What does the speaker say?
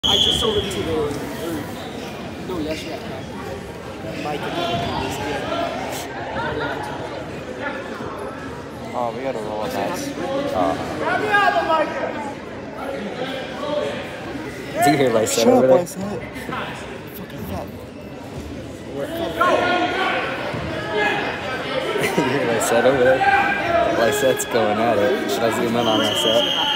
I just sold it to the... no, yesterday. Micah did this good. Oh, we gotta roll with that. Grab me out of the Micah! Do you hear Lysette over there? Fucking fat. You hear Lysette over there? Lysette's going at it. Should I zoom in on Lysette?